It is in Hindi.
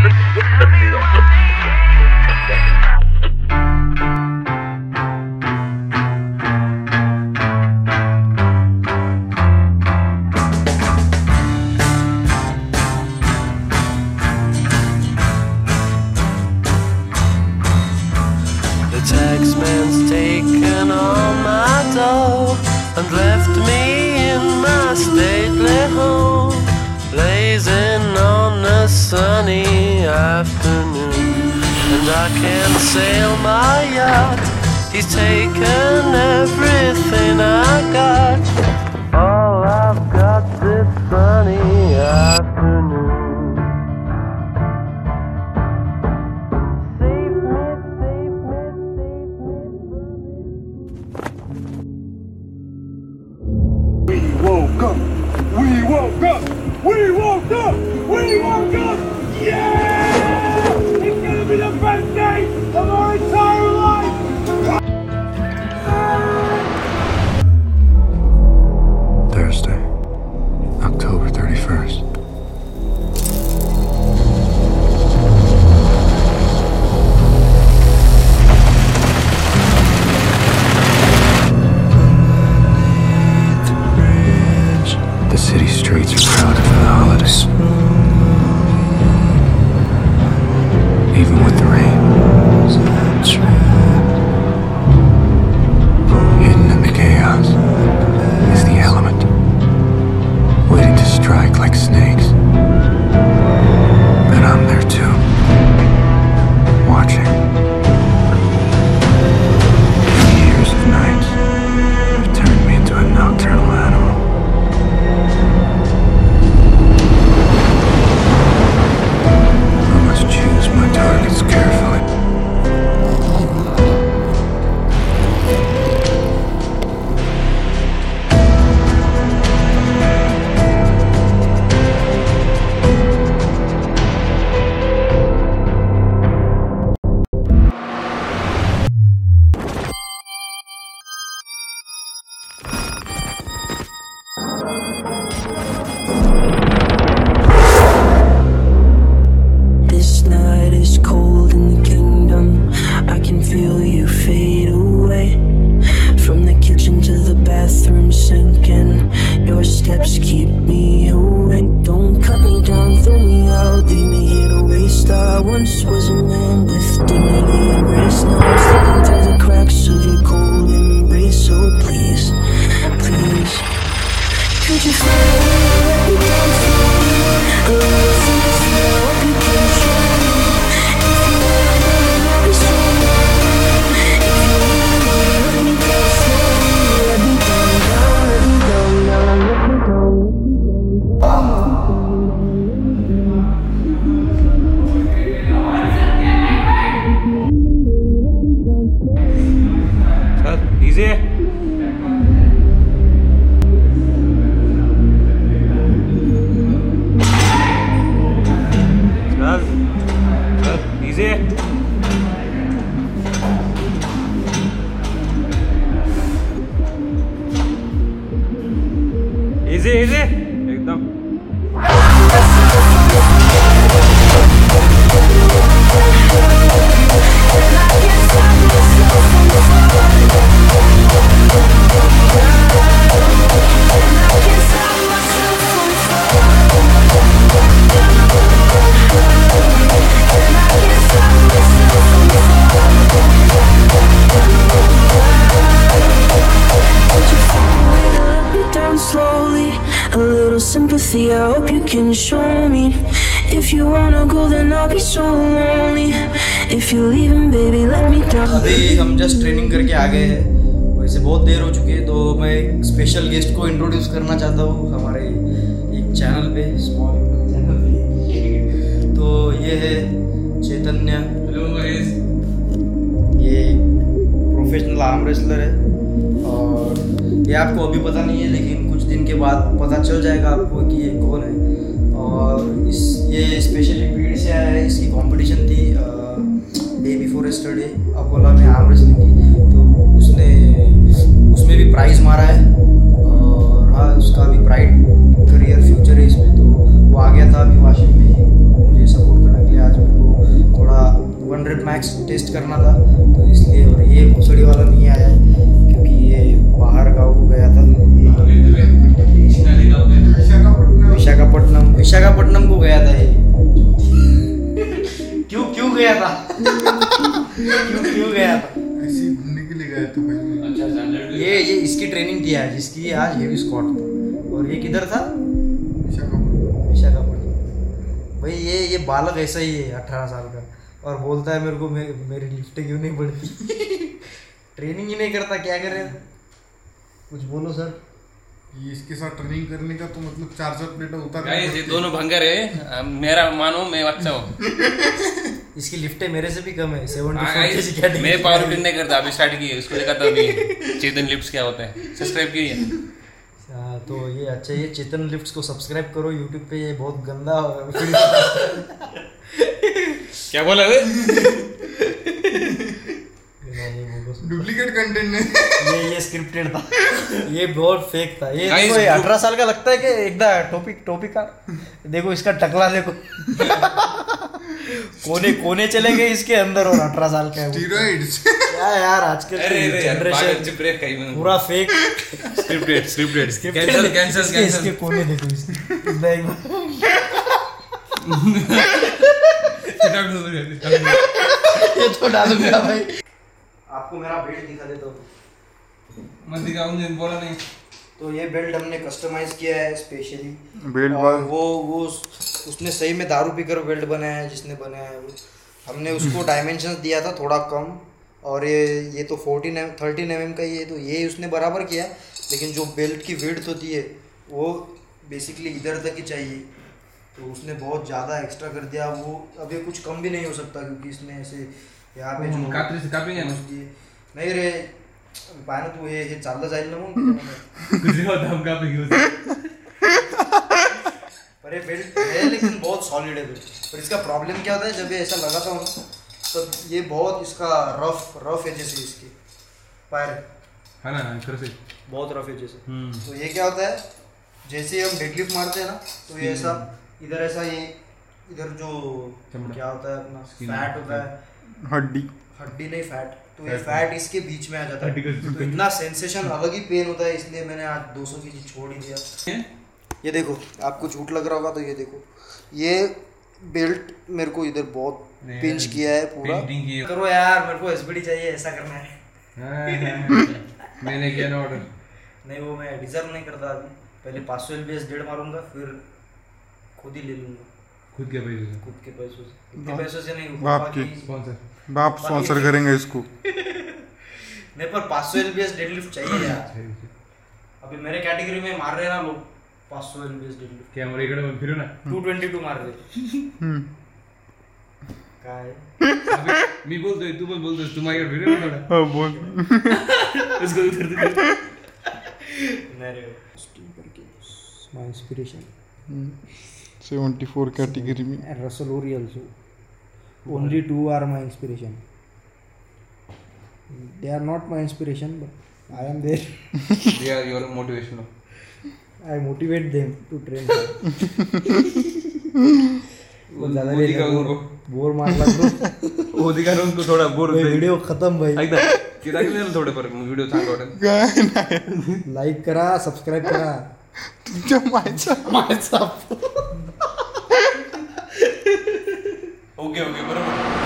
Taxman's taken all my dough and left me in my stately home, blazing on a sunny afternoon. And I can't sail my yacht, he's taken everything I got. All I've got this sunny afternoon. We woke up! We woke up! We woke up! Yeah! It's gonna be the best day of our entire life! Thursday, October 31st. The city streets are crowded for the holidays. Even with the rain. Hidden in the chaos is the element, waiting to strike like snakes. And I'm there too, watching. Years of nights have turned me into a nocturnal animal. Choose my targets carefully. Was a man with dignity and grace. Now I'm slipping through the cracks of your cold embrace. So please, please, could you find a way to let me down slowly? A little sympathy, I hope you can show me. If you wanna go, then I'll be so lonely. If you really wanna let me down slowly, let me down, down, let me down, down, let me down. Easy. Easy. Easy, easy. एकदम. Sympathy, I hope you can show me. If you wanna go, then I'll be so lonely. If you're leaving, baby, let me down. अभी हम जस्ट ट्रेनिंग करके आ गए हैं, वैसे बहुत देर हो चुकी है, तो मैं एक स्पेशल गेस्ट को इंट्रोड्यूस करना चाहता हूँ हमारे एक चैनल पे, स्मॉल चैनल पे। तो ये है चैतन्य। Hello guys. ये प्रोफेशनल आर्म रेसलर है और ये आपको अभी पता नहीं है, लेकिन कुछ दिन के बाद पता चल जाएगा आपको कि ये कौन है। और ये स्पेशली भीड़ से आया है, इसकी कंपटीशन थी डे बिफोर यस्टरडे अकोला में आर्म रेसलिंग की, तो उसमें भी प्राइज़ मारा है और हाँ उसका भी ब्राइट करियर फ्यूचर है इसमें। तो वो आ गया था अभी वाशिंग में मुझे सपोर्ट करने के लिए आज। मैक्स टेस्ट करना था, तो इसलिए। और ये भोसड़ी वाला नहीं आया है क्योंकि ये बाहर गाँव को गया था। विशाखापट्टनम को गया था ये। क्यों गया था? क्यों गया था? ऐसे घूमने के लिए गया था भाई। ये इसकी ट्रेनिंग थी आज, इसकी आज हेवी स्क्वाट था। और ये किधर था? विशाखापट्टनम। भाई ये बालक ऐसा ही है 18 साल का, और बोलता है मेरे को मेरी लिफ्ट क्यों नहीं बढ़ती। ट्रेनिंग ही नहीं करता, क्या करे? कुछ बोलो सर। ये इसके साथ ट्रेनिंग करने का तो मतलब 4 प्लेटें उतार। ये दोनों भंगर है, मेरा मानो मैं अच्छा हूँ। इसकी लिफ्टें मेरे से भी कम है, 74 केजी कैटेगरी। मैं पावर लिफ्टिंग नहीं करता, अभी स्टार्ट की है, उसको देखा था अभी चेतन लिफ्ट्स क्या होता है, सब्सक्राइब की है। तो ये अच्छा, ये चेतन लिफ्ट्स को सब्सक्राइब करो यूट्यूब पे। ये बहुत गंदा क्या बोला वे? डुप्लीकेट कंटेंट है। ये स्क्रिप्टेड था, ये बहुत फेक था। ये देखो, ये 18 साल का लगता है कि एकदम टोपी का। देखो इसका टकला देखो। कोने चले गए इसके अंदर, और 18 साल का है। स्टीरॉइड्स। क्या यार, आजकल जनरेशन पूरा फेक। स्क्रिप्टेड कैंसिल इसके कोने देखो इसके। ये तो डालूंगा भाई। आपको मेरा बेल्ट दिखा देता हूँ। मत दिखाओ, मुझे बोला नहीं। तो ये बेल्ट हमने कस्टमाइज किया है स्पेशली बेल्ट। और वो उसने सही में दारू पीकर बेल्ट बनाया है, जिसने बनाया है वो। हमने उसको डायमेंशंस दिया था थोड़ा कम, और ये तो 13 mm का ही है, तो ये उसने बराबर किया। लेकिन जो बेल्ट की विड्थ होती है वो बेसिकली इधर तक ही चाहिए, तो उसने बहुत ज़्यादा एक्स्ट्रा कर दिया। वो अब ये कुछ कम भी नहीं हो सकता, क्योंकि इसने ऐसे यहाँ पे जो कात्री से कापेंगे ना। नाही रे पाहिलं तू हे चाललं जाईल ना मग। पर ये बेल्ट है लेकिन बहुत सॉलिड है बेल्ट। पर इसका प्रॉब्लम क्या होता है, जब ये ऐसा लगाता हूँ ना तो ये बहुत इसका रफ एजेस है इसके पैर, है ना, फिर से बहुत रफ एजेस है। तो ये क्या होता है, जैसे हम डेडलिफ्ट मारते हैं ना, तो ये ऐसा इधर ऐसा, ये इधर जो क्या होता है अपना फैट होता है, हड्डी नहीं फैट, तो ये फैट इसके बीच में आ जाता है। तो इतना सेंसेशन, अलग ही पेन होता है, इसलिए मैंने आज 200 kg छोड़ ही दिया। ये देखो, आपको झूठ लग रहा होगा तो ये देखो, ये बेल्ट मेरे को इधर बहुत पिंच किया है पूरा। करो यार, मेरे को एसबीडी चाहिए, ऐसा करना है। मैंने किया ना ऑर्डर। नहीं, वो मैं डिजर्व नहीं करता अभी। पहले 500 LBS 1.5 मारूंगा, फिर खुद ही ले लूंगा। खुद के पैसे से? खुद के पैसों से, खुद के पैसों से नहीं, बाप के स्पॉन्सर, बाप स्पॉन्सर करेंगे इसको। नहीं, पर 500 LBS डेडलिफ्ट चाहिए यार। अभी मेरे कैटेगरी में मार रहे ना लोग 500 LBS डेडलिफ्ट। क्या हमारे इकडे फिरू ना 222 मार रहे। काय मी बोलतोय, तू पण बोलतोय, तू माझ्याकडे फिरू ना थोडा। हाँ बोल। इसको उधर नहीं रे, माय इंस्पिरेशन 74 कैटेगरी में। Russell Ori also. Only 2 are my inspiration. They are not my inspiration, but I am there. They are your motivation. I motivate them to train hard. वो ज़्यादा मोदी का उनको बोर मार लग दो। मोदी का उनको थोड़ा बोर होता है। वीडियो खत्म भाई। ऐकदा किती केलं थोडे पर व्हिडिओ चांगला वाटत. काय नाही, लाईक करा, सबस्क्राईब करा. तुमच्या मायचा ओके बरोबर.